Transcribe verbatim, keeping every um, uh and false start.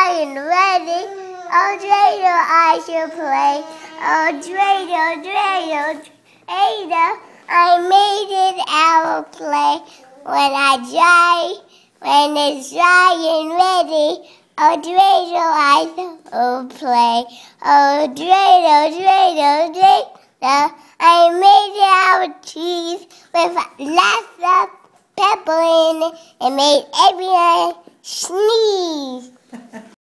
dry and ready. Oh, Dreidel, I shall play. Oh, Dreidel, Dreidel, Dreidel, I made it out of clay. When I dry, when it's dry and ready, oh, Dreidel, I shall play. Oh, Dreidel, Dreidel, Dreidel, I made it out of cheese with lots of pepper in it and made everyone sneeze.